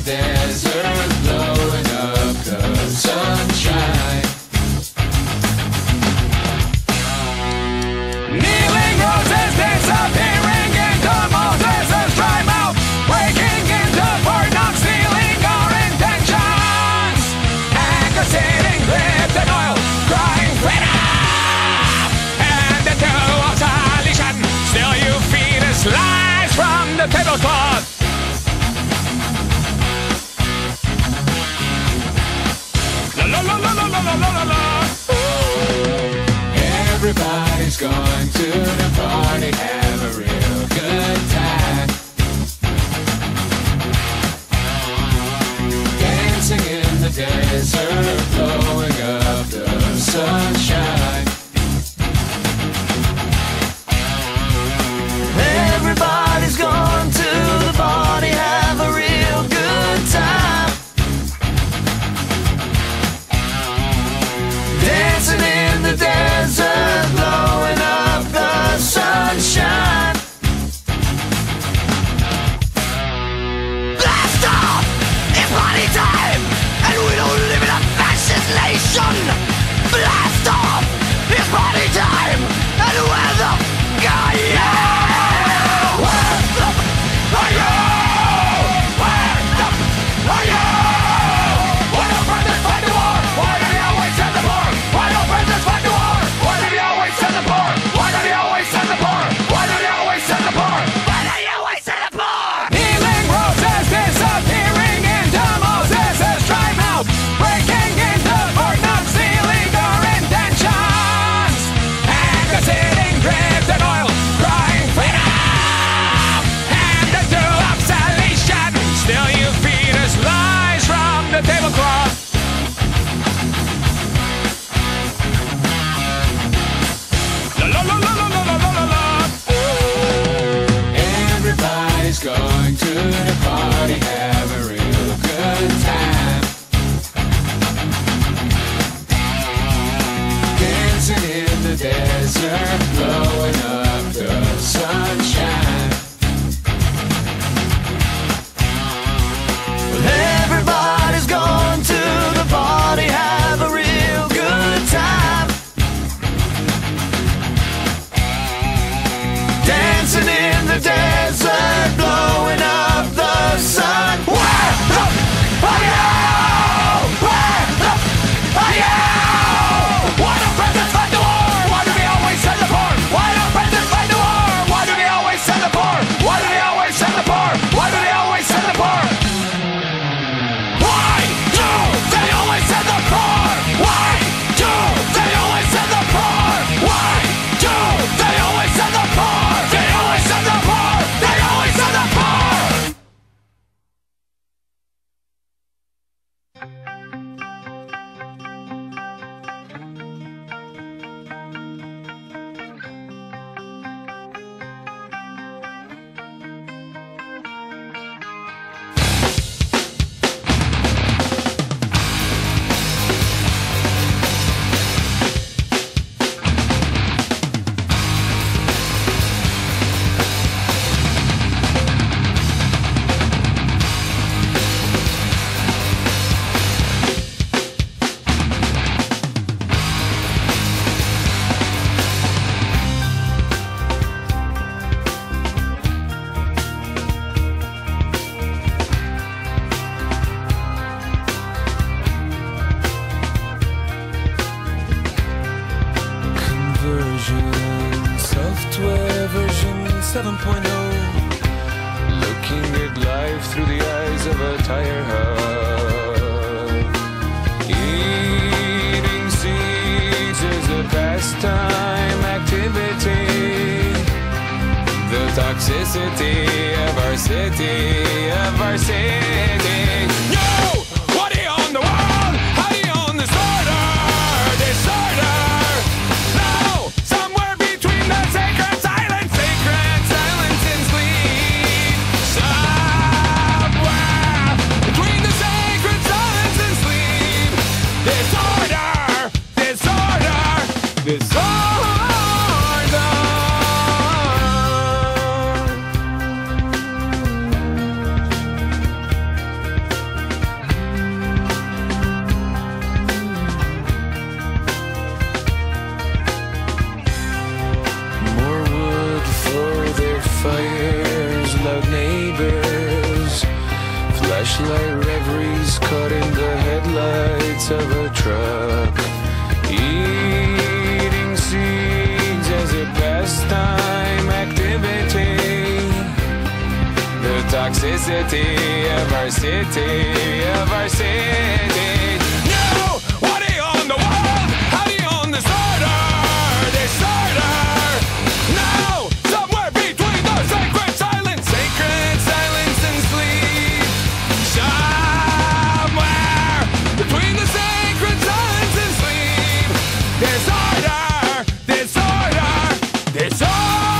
desert, blowing up the sunshine. Kneeling roses disappearing into Moses' dry mouth, breaking into Fort Knox, stealing our intentions. Anchor sitting dripped in oil, crying freedom. And the two of salvation, still you feed us lies from the tablecloth. La la la la la la la la la. Everybody's going to the party, have a real good time. Dancing in the desert, blowing up the sunshine. Everybody's going to the party, have a real good time. Dancing in the desert, blowing up the sunshine. Blast off! It's party time! And we don't live in a fascist nation! Blast off! It's party time! And where the f*** are you? Where the f*** are you? Where the f*** are you? Why don't brothers fight the war? Why do they always send the poor? Why don't brothers fight the war? Why do they always send the poor? Why do they always send the poor? Why do they always send the poor? Why do they always send the poor? Healing roses disappearing into Moses' dry mouth, breaking into Fort Knox, stealing our intentions. Anchor sitting dripped in oil, crying freedom. And the two of salvation, still you feed us lies from the tablecloth. La la la la la la la la la. Everybody's going to the party, have a real good time. Dancing in the desert, blowing up the sunshine. Everybody's going to the party, have a real good time. Dancing in the desert, blowing up the sun. Where the f*** are you? Where the f*** are you? Why don't presidents fight the war? Why do they always send the poor? Why don't presidents fight the war? Why do they always send the poor? Why do they always send the poor? Why do they always send the poor? Why do they always send the poor? Why do they always send the poor? Why do they always send the poor? They always send the poor. They always send the poor. Software version 7.0. Looking at life through the eyes of a tire hub. Eating seeds is a pastime activity. The toxicity of our city, of our city. Yo! What do you own the world? How do you own the disorder? Disorder! No! Somewhere between the sacred silence and sleep. Somewhere between the sacred silence and sleep. Disorder! Disorder! Disorder! flashlight reveries caught in the headlights of a truck. Eating seeds as a pastime activity. The toxicity of our city, of our city. Nobody on the world, how do you own this order? Disorder. Now, somewhere between the sacred silence and sleep. Somewhere between the sacred silence and sleep. Disorder, disorder, disorder.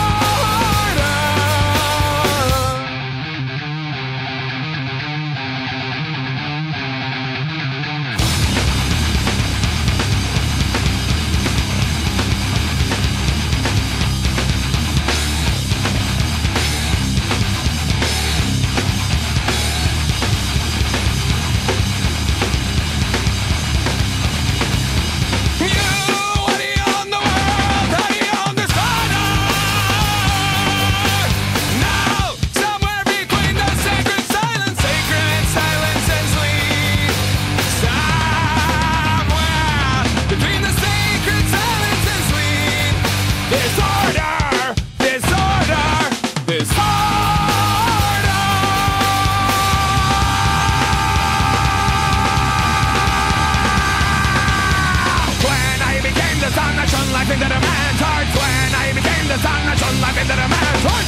Into the man's heart. When I became the sun, I shone life into the man's heart.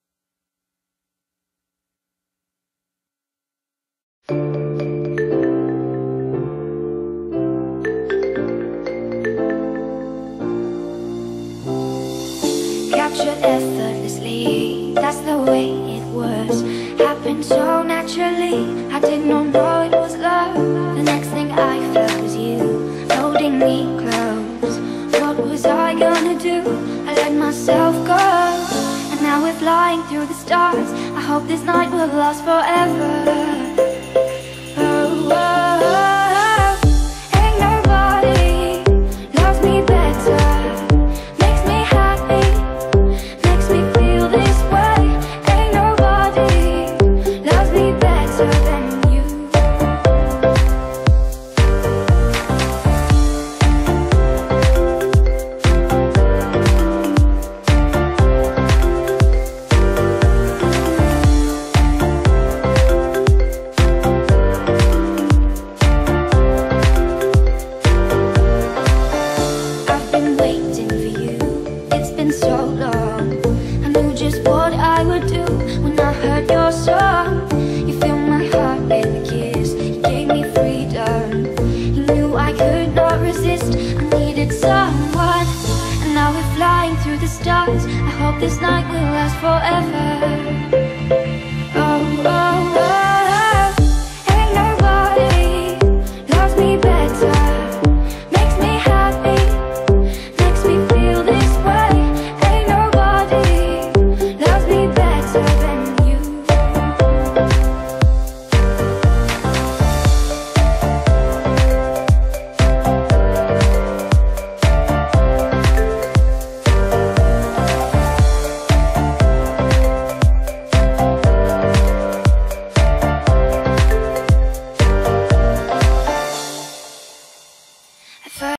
Captured effortlessly, that's the way it was. Happened so naturally, I did not know it was love. The next thing I felt was you, holding me close. What was I gonna do? I let myself go, and now we're flying through the stars. I hope this night will last forever. Oh, oh, oh. Ain't nobody loves me better, makes me happy, makes me feel this way. Ain't nobody loves me better than you. Someone, and now we're flying through the stars. I hope this night will last forever.